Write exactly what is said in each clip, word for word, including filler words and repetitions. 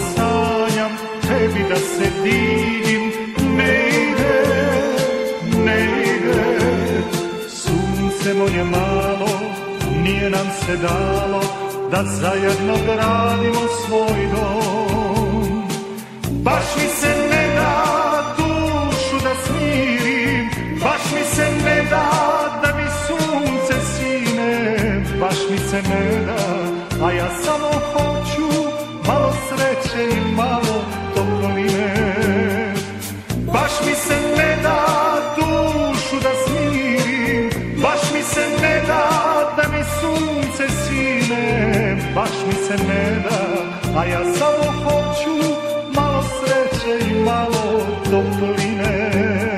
sanjam tebi da se divim, ne ide, ne ide. Sunce moje malo, nije nam se dalo da zajedno gradimo svoj dom. Baš mi se ne da dušu da smirim, baš mi se ne da da mi sunce sine, baš mi se ne da, a ja samo hoću malo sreće i malo topline. Baš mi se ne da dušu da smirim, baš mi se ne da da mi sunce sine, baš mi se ne da, a ja samo hoću malo sreće i malo topline.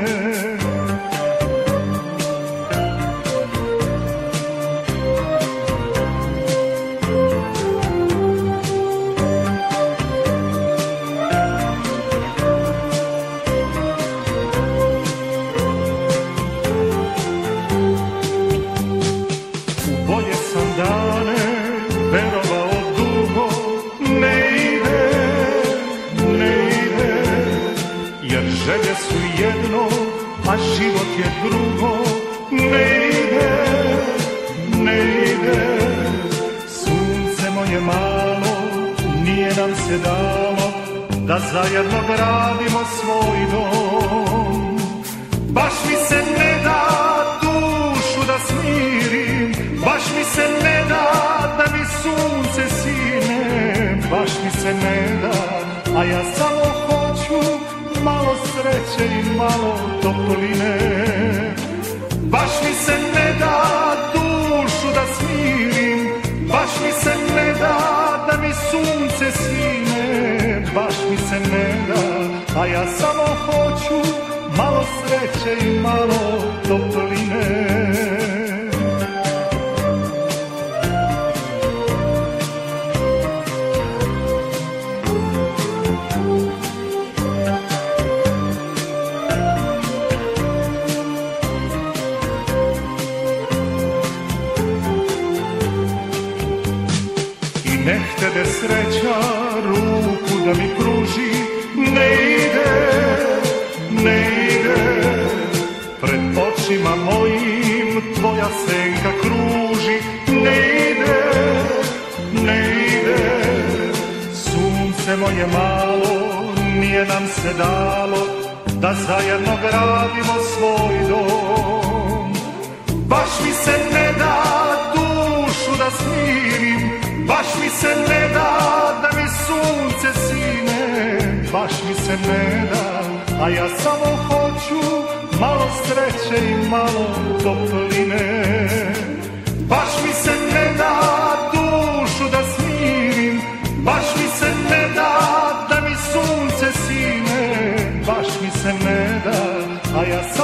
Dane verovao dugo, ne ide, ne ide, jer želje su jedno, a život je drugo, ne ide, ne ide. Sunce moje malo, nije nam se dalo da zajedno gradimo svoj dom. Baš mi se ne da dušu da smirim, baš mi se ne da da mi sunce sine, baš mi se ne da, a ja samo hoću malo sreće i malo topline. Baš mi se ne da dušu da smirim, baš mi se ne da da mi sunce sine, baš mi se ne da, a ja samo hoću malo sreće i malo topline. Nek tebe sreća ruku da mi pruži, ne ide, ne ide. Pred očima mojim tvoja senka kruži, ne ide, ne ide. Sunce moje malo, nije nam se dalo da zajedno gradimo svoj dom. Baš mi se ne da dušu da smirim, baš mi se ne da da mi sunce sine, baš mi se ne da, a ja samo hoću malo sreće i malo topline. Baš mi se ne da dušu da smirim, baš mi se ne da da mi sunce sine, baš mi se ne da, a ja samo